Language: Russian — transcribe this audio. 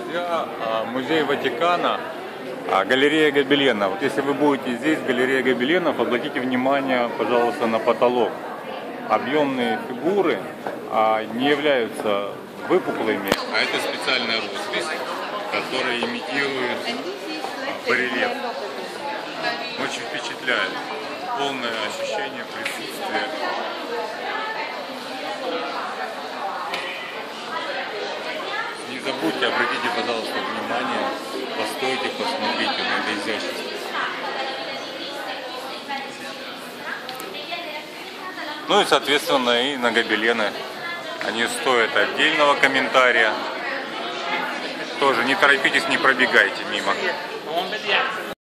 Друзья, музей Ватикана, галерея Гобелена. Вот если вы будете здесь, галерея Гобеленов, обратите внимание, пожалуйста, на потолок. Объемные фигуры не являются выпуклыми, а это специальная роспись, которая имитирует барельеф. Очень впечатляет. Полное ощущение присутствия. Не забудьте, обратите, пожалуйста, внимание, постойте, посмотрите на это изящество. Ну и, соответственно, и на гобелены. Они стоят отдельного комментария. Тоже не торопитесь, не пробегайте мимо.